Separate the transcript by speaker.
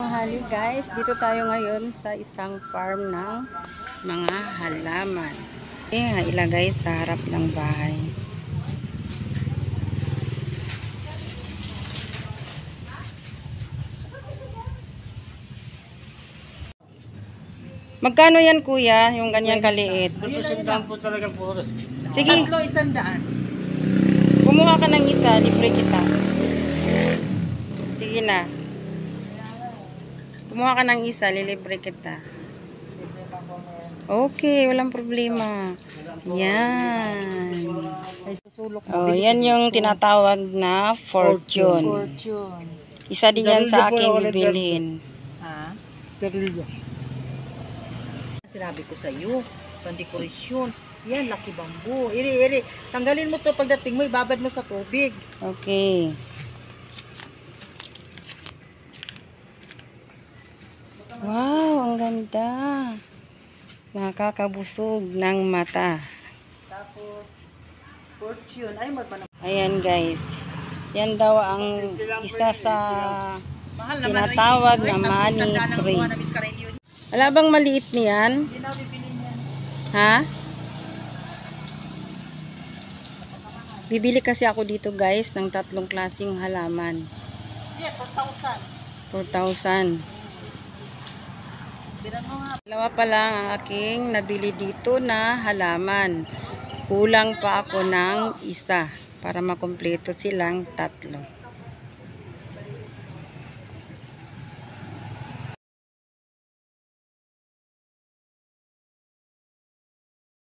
Speaker 1: Mahali guys, dito tayo ngayon sa isang farm ng mga halaman. Ilagay sa harap ng bahay. Magkano yan kuya, yung ganyang kaliit? Sige.
Speaker 2: Tatlo, 100.
Speaker 1: Kumuha ka ng isa, libre kita. Sige na. Kumuha ka ng isa, lilibre kita. Okay, walang problema. Yan. Oh, yan yung tinatawag na fortune. Isa din yan sa aking bibilhin.
Speaker 2: Ha? Sinabi ko sa iyo, pandekorasyon. Yan, laki bambu. Iri. Tanggalin mo to pagdating mo, ibabad mo sa tubig.
Speaker 1: Okay. Wow, ang ganda. Nakakabusog ng mata.
Speaker 2: Tapos, fortune. Ay,
Speaker 1: Ayan guys. Yan daw ang isa sa
Speaker 2: mahal
Speaker 1: tinatawag na money tree. Wala bang maliit niyan?
Speaker 2: Hindi na bibilin yan.
Speaker 1: Ha? Bibili kasi ako dito guys ng 3 klaseng halaman.
Speaker 2: Yeah, 4,000.
Speaker 1: 4,000.
Speaker 2: Bilan mo nga.
Speaker 1: Dalawa pa lang ang aking nabili dito na halaman. Kulang pa ako ng isa para makumpleto silang 3.